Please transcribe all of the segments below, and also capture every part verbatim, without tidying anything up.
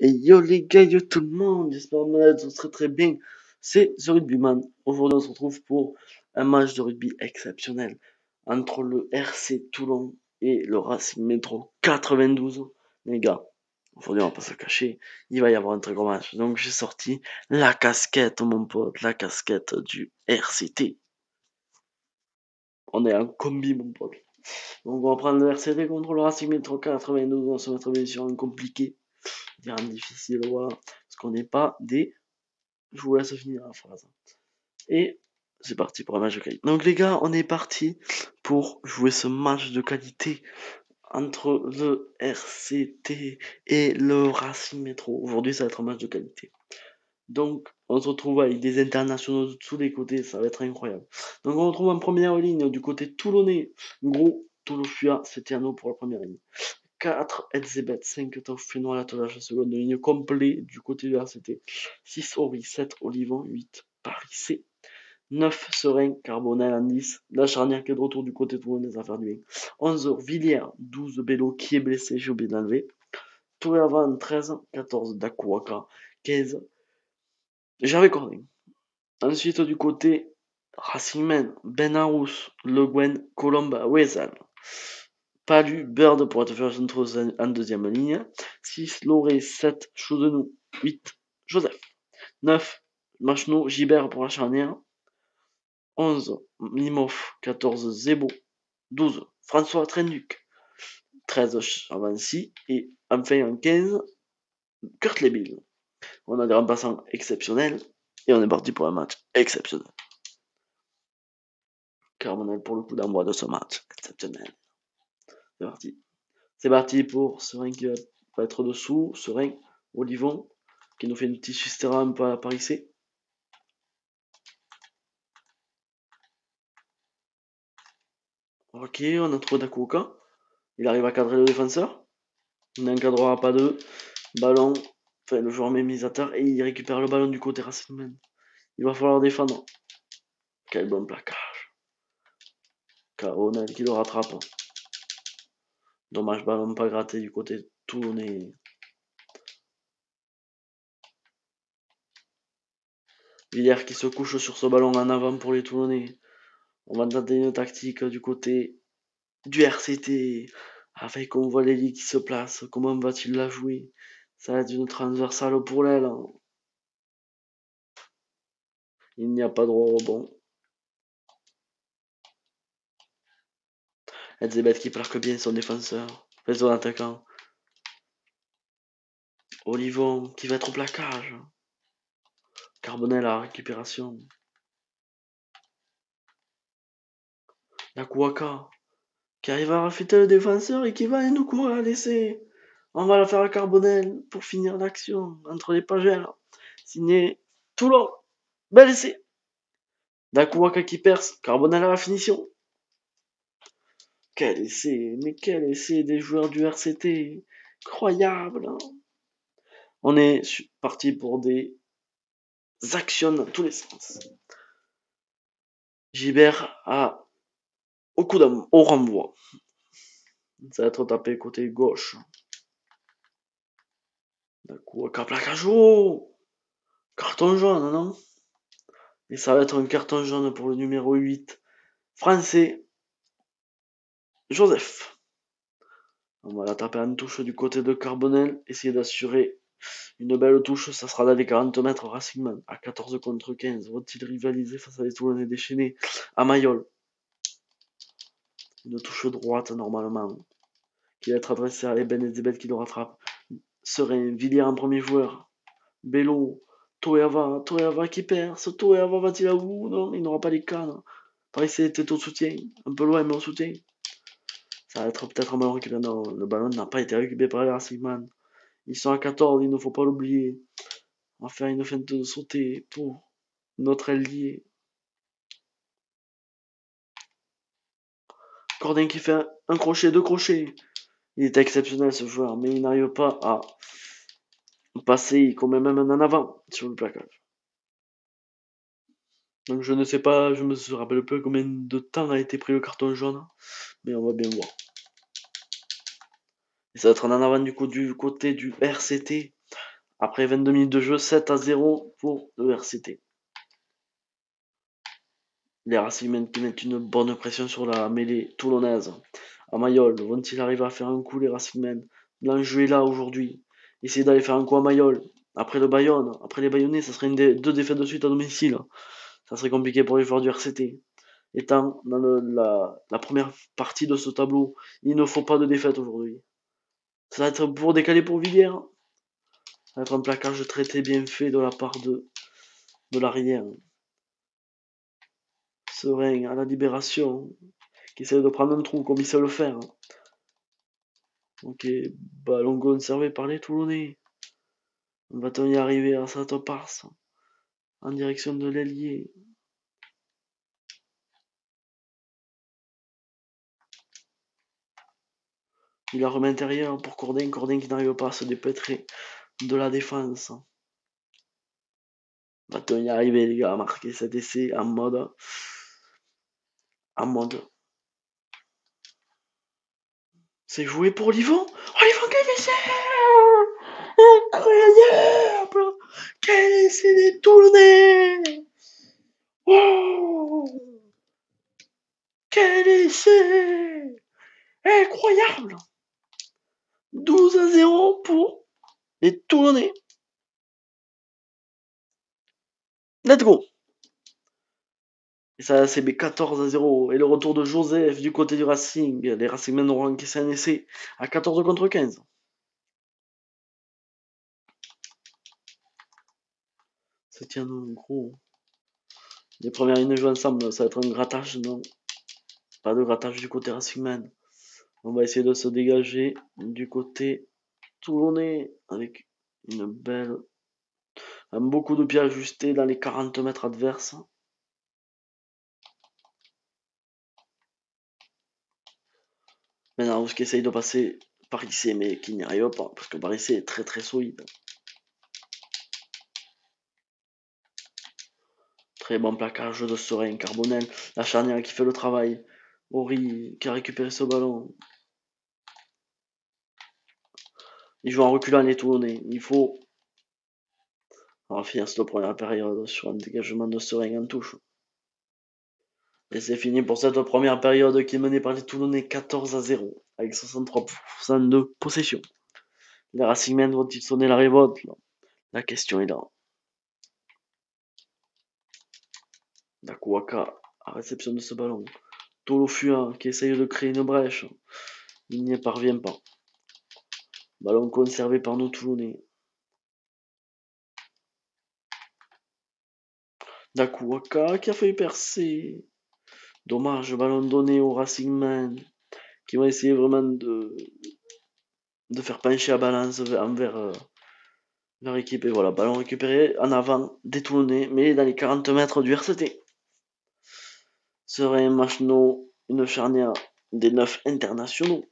Et yo les gars, yo tout le monde, j'espère que vous serez très bien. C'est The Rugbyman. Aujourd'hui, on se retrouve pour un match de rugby exceptionnel entre le R C Toulon et le Racing Métro quatre-vingt-douze. Les gars, aujourd'hui, on va pas se cacher, il va y avoir un très gros match. Donc, j'ai sorti la casquette, mon pote, la casquette du R C T. On est un combi, mon pote. Donc, on va prendre le R C T contre le Racing Métro quatre-vingt-douze. On va se mettre bien sur un compliqué. Dire un difficile, voilà, parce qu'on n'est pas des... Je vous laisse finir la phrase. Et c'est parti pour un match de qualité. Donc les gars, on est parti pour jouer ce match de qualité entre le R C T et le Racing Métro. Aujourd'hui, ça va être un match de qualité. Donc, on se retrouve avec des internationaux de tous les côtés, ça va être incroyable. Donc, on retrouve en première ligne du côté toulonnais, gros Tolofua Setiano pour la première ligne. quatre Edzebet, cinq Taufino à l'attelage, seconde ligne complet du côté du R C T. six Ori, sept Olivon, huit Paris C. neuf Serein, Carbonel en dix. La charnière qui est de retour du côté toulonnais des affaires du bien. onze Villiers, douze Bello qui est blessé, j'ai oublié de l'enlever. Touré avant, treize. quatorze Dakuwaka, quinze J'avais Corning. Ensuite, du côté Racingman, Ben Arous, Le Guen, Colomba, Wezal. Palu, Bird pour être fait en deuxième ligne. six Loré, sept Chaudenou, huit Joseph. neuf Machno, Gibert pour la charnière. onze Mimov, quatorze Zebo. douze François Trenduc. treize Chavancy. Et enfin en quinze Kurt Lebil. On a des remplaçants exceptionnels. Et on est parti pour un match exceptionnel. Carbonel pour le coup d'envoi de ce match exceptionnel. C'est parti. C'est parti pour Serein qui va être dessous. Serein, Olivon, qui nous fait une petite Chistera un peu à Paris C. Ok, on a trouvé Dakuoka. Il arrive à cadrer le défenseur. Il n'encadrera pas de ballon. Enfin, le joueur mémisateur. Et il récupère le ballon du côté Racingman. Il va falloir défendre. Quel bon plaquage. Caronel qui le rattrape. Dommage, ballon pas gratté du côté toulonnais. Villiers qui se couche sur ce ballon en avant pour les Toulonnais. On va tenter une tactique du côté du R C T. Avec qu'on voit les lits qui se placent. Comment va-t-il la jouer? Ça va être une transversale pour l'aile. Il n'y a pas droit au rebond. Edzebet qui plaque bien son défenseur. Enfin son attaquant. Olivon qui va être au plaquage. Carbonel à la récupération. Dakuwaka qui arrive à raffiter le défenseur et qui va nous courir à l'essai. On va la faire à Carbonel pour finir l'action entre les pagelles. Signé Toulon. Bel essai. Dakuwaka qui perce. Carbonel à la finition. Quel essai, mais quel essai des joueurs du R C T. Incroyable. Hein. On est parti pour des actions dans tous les sens. Gibert a au coup d'homme, au renvoi. Ça va être tapé côté gauche. Dakuwaka plaquage haut. Carton jaune, non? Et ça va être un carton jaune pour le numéro huit. Français. Joseph. On va la taper en touche du côté de Carbonel. Essayer d'assurer une belle touche. Ça sera dans les quarante mètres. Racingman à quatorze contre quinze. Va-t-il rivaliser face à des Toulonnais déchaînés à Mayol? Une touche droite normalement. Qui va être adressée à Eben Edzebet qui le rattrape. Serein. Villiers en premier joueur. Bello. Toeava. Toeava qui perce. Toeava va-t-il à bout? Non, il n'aura pas les cannes. Paris c'était au soutien. Un peu loin mais au soutien. Ça va être peut-être un ballon récupéré. Non, le ballon n'a pas été récupéré par les Racingman. Ils sont à quatorze, il ne faut pas l'oublier. On va faire une feinte de sauter pour notre allié. Cordin qui fait un crochet, deux crochets. Il est exceptionnel ce joueur, mais il n'arrive pas à passer, il commet même un en avant sur le plaquage. Donc je ne sais pas, je me rappelle plus combien de temps a été pris le carton jaune, mais on va bien voir. Et ça va être un en avant du, coup, du côté du R C T. Après vingt-deux minutes de jeu, sept à zéro pour le R C T. Les Racingmen qui mettent une bonne pression sur la mêlée toulonnaise. À Mayol, vont-ils arriver à faire un coup les Racingmen? L'enjeu est là aujourd'hui. Essayer d'aller faire un coup à Mayol. Après le Bayonne, après les Bayonnais, ça serait une dé deux défaites de suite à domicile. Ça serait compliqué pour les joueurs du R C T. Étant dans le, la, la première partie de ce tableau, il ne faut pas de défaite aujourd'hui. Ça va être pour décaler pour Villiers. Ça va être un plaquage très très bien fait de la part de, de l'arrière. Serein à la libération, qui essaie de prendre un trou comme il sait le faire. Ok, ballon conservé par les Toulonnais. Va-t-on y arriver à cette passe en direction de l'ailier? Il la remet intérieur pour Cordin, Cordin qui n'arrive pas à se dépêtrer de la défense. Va-t-on y arriver les gars à marquer cet essai en mode en mode c'est joué pour Livon. Oh Livon quel essai incroyable, quel essai des Toulonnais. Oh, quel essai incroyable. douze à zéro pour les Toulonnais. Let's go. Et ça, c'est B quatorze à zéro. Et le retour de Joseph du côté du Racing. Les Racingmen auront encaissé un essai à quatorze contre quinze. Ça tient gros. Les premières lignes jouent ensemble. Ça va être un grattage, non? Pas de grattage du côté Racingmen. On va essayer de se dégager du côté toulonnais avec une belle. Un beaucoup de pieds ajustés dans les quarante mètres adverses. Maintenant, qui essaye de passer par ici, mais qui n'y arrive pas, parce que par ici est très très solide. Très bon plaquage de Serein, Carbonel, la charnière qui fait le travail. Ori qui a récupéré ce ballon. Il joue en reculant les Toulonnais. Il faut. On va finir cette première période sur un dégagement de Serein en touche. Et c'est fini pour cette première période qui est menée par les Toulonnais quatorze à zéro, avec soixante-trois pour cent de possession. Les Racingmen vont-ils sonner la révolte là? La question est là. Dakuaka à réception de ce ballon. Tolofua qui essaye de créer une brèche. Il n'y parvient pas. Ballon conservé par nos Toulonnais. Dakuaka qui a failli percer. Dommage, ballon donné au Racingmen qui vont essayer vraiment de, de faire pencher la balance envers euh, leur équipe. Et voilà, ballon récupéré en avant, détourné, mais dans les quarante mètres du R C T. Serait Machno une charnière des neuf internationaux.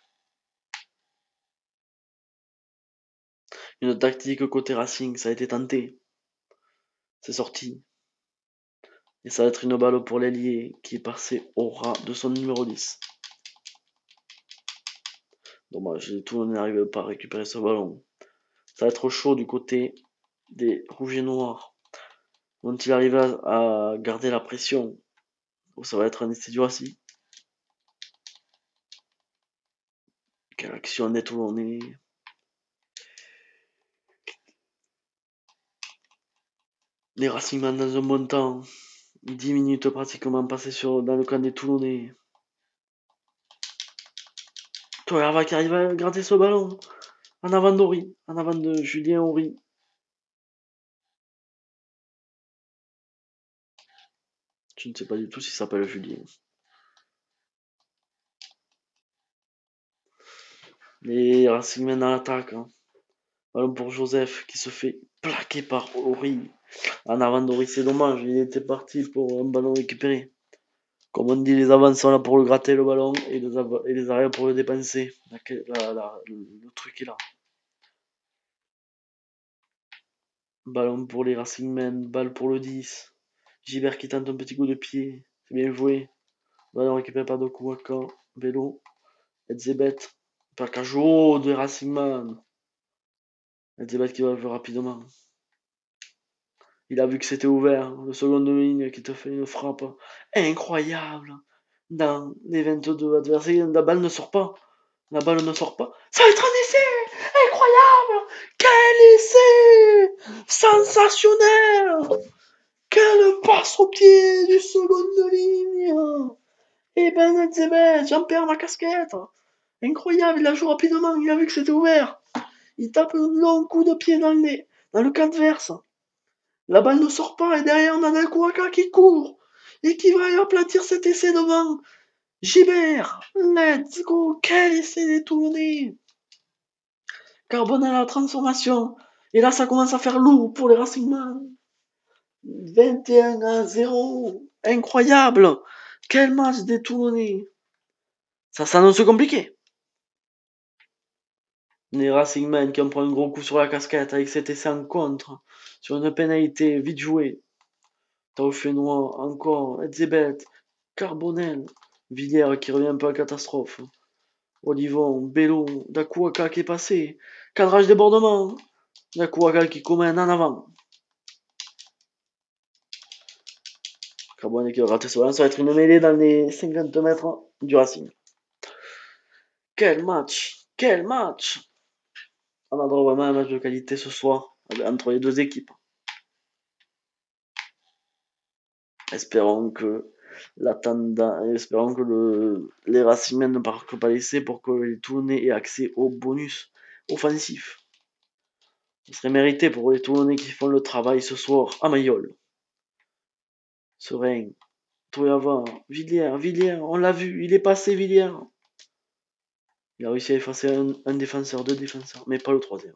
Une tactique côté Racing, ça a été tenté. C'est sorti. Et ça va être une balle pour l'ailier qui est passé au ras de son numéro dix. Dommage, tout le monde n'arrive pas à récupérer ce ballon. Ça va être chaud du côté des rouges et noirs. Vont-ils arriver à, à garder la pression? Ou ça va être un essai du Racing? Quelle action nette où on est. Les Racingmen dans un bon temps. dix minutes pratiquement passées sur, dans le camp des Toulonnais. Toyava qui arrive à gratter ce ballon. En avant d'Ori. En avant de Julien Ori. Je ne sais pas du tout s'il s'appelle Julien. Les Racingmen dans l'attaque. Hein. Ballon pour Joseph qui se fait plaquer par Ori. En avant d'Ori, c'est dommage. Il était parti pour un ballon récupéré. Comme on dit, les avants sont là pour le gratter le ballon et les, et les arrières pour le dépenser. La, la, le, le truc est là. Ballon pour les Racingmen, balle pour le dix. Gilbert qui tente un petit coup de pied. C'est bien joué. Ballon récupéré par Dokuwaka. Vélo. Edzebet. Plaquage haut de Racingmen. Elzebeth qui va jouer rapidement. Il a vu que c'était ouvert. Le second de ligne qui te fait une frappe incroyable. Dans les vingt-deux adversaires, la balle ne sort pas. La balle ne sort pas. Ça va être un essai incroyable. Quel essai sensationnel. Quelle passe au pied du second de ligne. Et Ben Elzebeth, j'en perds ma casquette. Incroyable, il a joué rapidement, il a vu que c'était ouvert. Il tape un long coup de pied dans le nez, dans le camp adverse. La balle ne sort pas et derrière on a Dakuaka qui court et qui va aplatir cet essai devant Gibert. Let's go, quel essai des Toulonnais. Carbonel à la transformation. Et là ça commence à faire lourd pour les Racingman. vingt et un à zéro. Incroyable. Quel match des Toulonnais. Ça s'annonce compliqué. Les Racingmen qui en prennent un gros coup sur la casquette avec cet essai en contre. Sur une pénalité vite jouée. Taufenois, encore, Elzebeth, Carbonel, Villiers qui revient un peu à catastrophe. Olivon, Bello, Dakuaka qui est passé. Cadrage débordement. Dakuaka qui commande en avant. Carbonel qui va rater ce ballon. Ça va être une mêlée dans les cinquante mètres du Racing. Quel match! Quel match! On a droit vraiment à un match de qualité ce soir entre les deux équipes. Espérons que la tendance, espérons que le, les Racingmen ne marquent pas l'essai pour que les Toulonnais aient accès au bonus offensif. Ce serait mérité pour les Toulonnais qui font le travail ce soir à Mayol. Serein, Toyava, Villiers, Villiers, on l'a vu, il est passé Villiers. Il a réussi à effacer un, un défenseur, deux défenseurs, mais pas le troisième.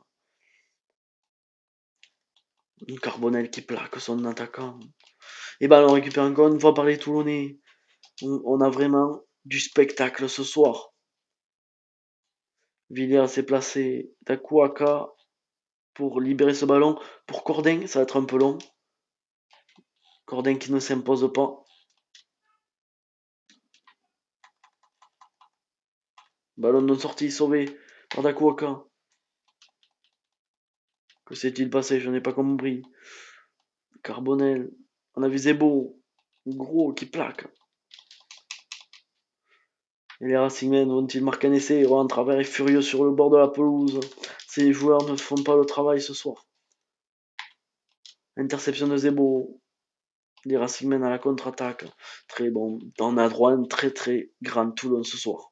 Carbonel qui plaque son attaquant. Et ben on récupère encore une fois par les Toulonnais. On, on a vraiment du spectacle ce soir. Villiers s'est placé Dakuaka pour libérer ce ballon. Pour Cordin, ça va être un peu long. Cordin qui ne s'impose pas. Ballon non sorti, sauvé par Dakuaka. Que s'est-il passé? Je n'ai pas compris. Carbonel. On a vu Zebo. Gros qui plaque. Et les Racingmen vont-ils marquer un essai? Rohan Travers est furieux sur le bord de la pelouse. Ces joueurs ne font pas le travail ce soir. Interception de Zebo. Les Racingmen à la contre-attaque. Très bon. On a droit à un très très grand Toulon ce soir.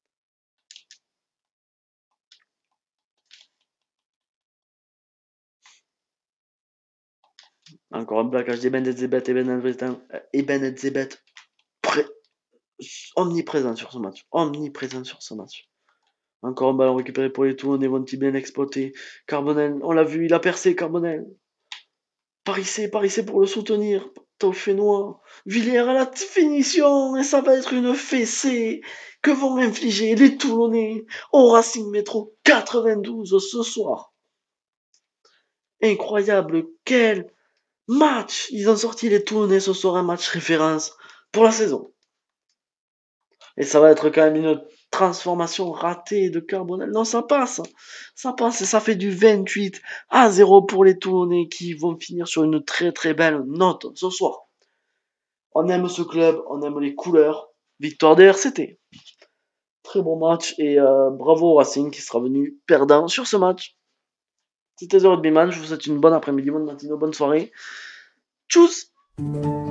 Encore un plaquage d'Eben Elzebeth et Ben Elzebeth pré... omniprésent sur ce match. Omniprésent sur ce match. Encore un ballon récupéré pour les Toulonnais, vont-ils bien l'exploiter? Carbonel, on l'a vu, il a percé Carbonel. Parissé, Parissé pour le soutenir. Taufenois. Villiers à la finition. Et ça va être une fessée que vont infliger les Toulonnais au Racing Métro quatre-vingt-douze ce soir. Incroyable, quel match! Ils ont sorti les Toulonnais ce soir, un match référence pour la saison. Et ça va être quand même une transformation ratée de Carbonel. Non, ça passe. Ça passe et ça fait du vingt-huit à zéro pour les Toulonnais qui vont finir sur une très très belle note ce soir. On aime ce club, on aime les couleurs. Victoire des R C T. Très bon match et euh, bravo au Racing qui sera venu perdant sur ce match. C'était The Rugbyman, je vous souhaite une bonne après-midi, bonne matinée, bonne soirée. Tchuss!